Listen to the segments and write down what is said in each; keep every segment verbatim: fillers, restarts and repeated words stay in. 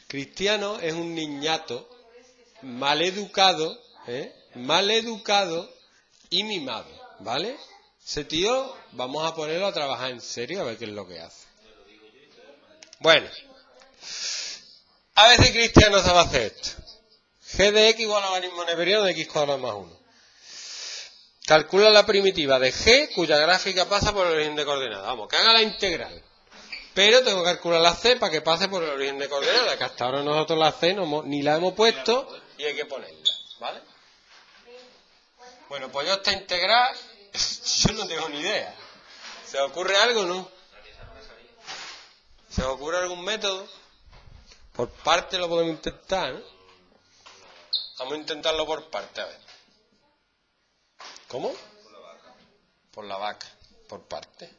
Cristiano es un niñato mal educado, ¿eh? mal educado y mimado, ¿vale? Ese tío, vamos a ponerlo a trabajar en serio a ver qué es lo que hace. Bueno, a veces Cristiano sabe hacer esto. G de x igual a logaritmo neperiano de x cuadrado más uno. Calcula la primitiva de g cuya gráfica pasa por el origen de coordenadas. Vamos, que haga la integral. Pero tengo que calcular la c para que pase por el origen de coordenadas, que hasta ahora nosotros la c no, ni la hemos puesto y hay que ponerla, ¿vale? Bueno, pues yo esta integral, yo no tengo ni idea. ¿Se os ocurre algo, no? ¿Se os ocurre algún método? Por parte lo podemos intentar, ¿no? Vamos a intentarlo por parte, a ver. ¿Cómo? Por la vaca. Por la vaca, por parte.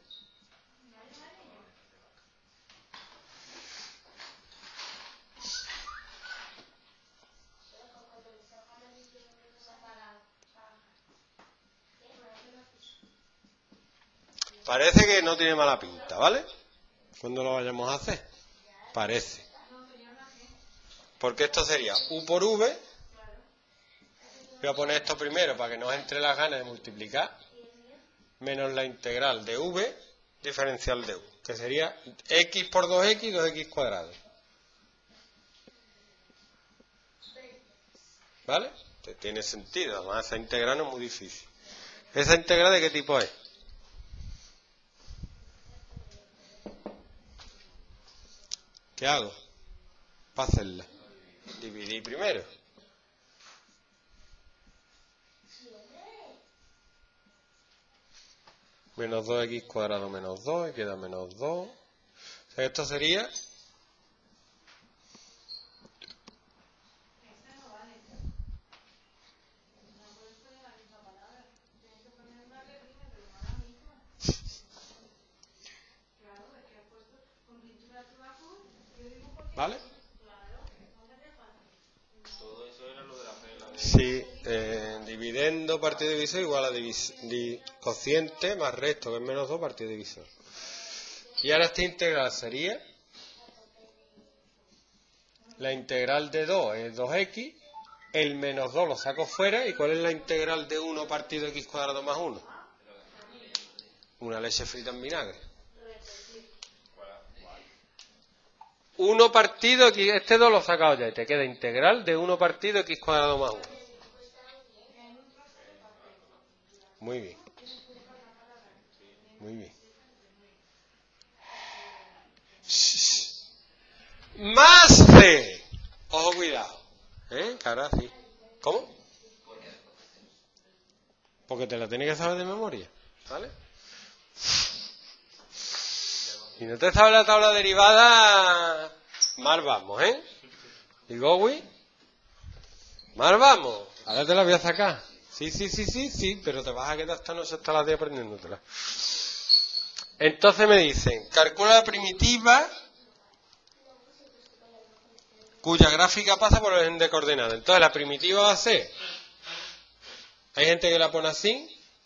Parece que no tiene mala pinta, ¿vale? Cuando lo vayamos a hacer. Parece. Porque esto sería u por v. Voy a poner esto primero para que nos entre las ganas de multiplicar. Menos la integral de v diferencial de u. Que sería x por dos x, dos x cuadrado. ¿Vale? Tiene sentido. Además, esa integral no es muy difícil. ¿Esa integral de qué tipo es? ¿Qué hago para hacerla? Dividir primero. Menos dos x cuadrado menos dos, y queda menos dos. O sea, esto sería... ¿Vale? Todo eso era lo de la regla. Sí, eh, dividendo partido divisor igual a divis di cociente más resto, que es menos dos partido divisor. Y ahora esta integral sería... La integral de dos es dos x, el menos dos lo saco fuera, ¿y cuál es la integral de uno partido x cuadrado más uno? Una leche frita en vinagre. uno partido, este dos lo he sacado ya, y te queda integral de uno partido x cuadrado más uno. Muy bien. Muy bien. Más c. Ojo, cuidado. ¿Eh? Cara, sí. ¿Cómo? Porque te la tienes que saber de memoria. ¿Vale? Si no te sabes la tabla derivada, mal vamos, ¿eh? ¿Y Gowi? Mal vamos. Ahora te la voy a sacar. Sí, sí, sí, sí, sí, pero te vas a quedar esta noche hasta las diez aprendiéndotela. Entonces me dicen, calcula la primitiva cuya gráfica pasa por el origen de coordenadas. Entonces la primitiva va a ser, hay gente que la pone así,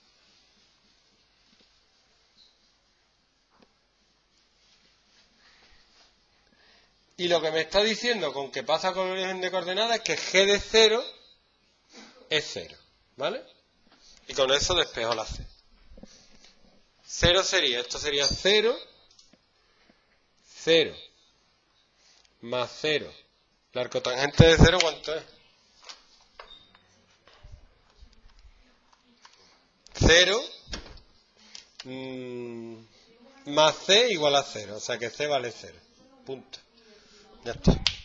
y lo que me está diciendo con que pasa con el origen de coordenadas es que g de cero es cero, ¿vale? Y con eso despejo la c. cero sería, esto sería cero, cero, más cero. ¿La arcotangente de cero cuánto es? cero mmm, más c igual a cero, o sea que c vale cero. Punto. Ya está.